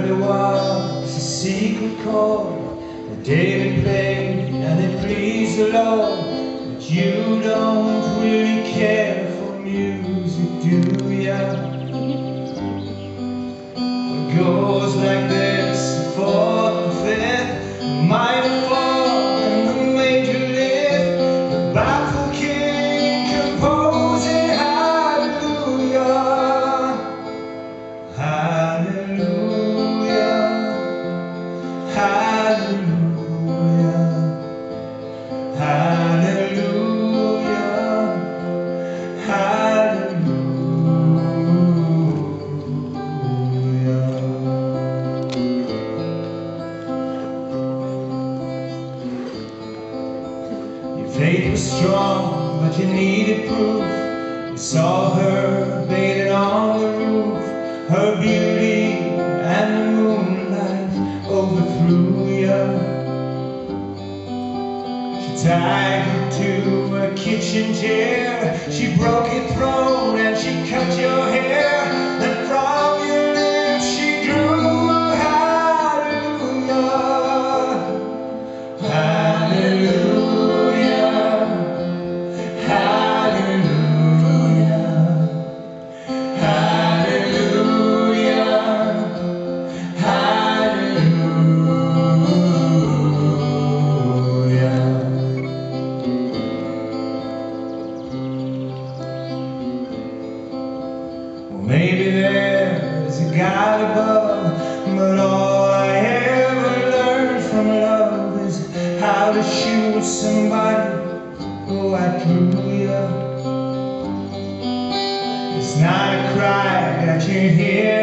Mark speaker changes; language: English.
Speaker 1: there was a secret chord that David played and it pleased the Lord. But you don't really care for music, do ya? It goes like this: the fourth, the fifth, the minor fall, and the major lift. The baffled king composing hallelujah, hallelujah, hallelujah, hallelujah, hallelujah. Faith was strong, but you needed proof. You saw her bathing on the roof. Her beauty and the moonlight overthrew you. She tied you to a kitchen chair. She broke your throat and she cut your hair. And from your lips she drew a hallelujah, hallelujah, hallelujah, hallelujah, hallelujah. Well, maybe there's a God above, but all I ever learned from love is how to shoot somebody who outdrew you. It's not a cry that you hear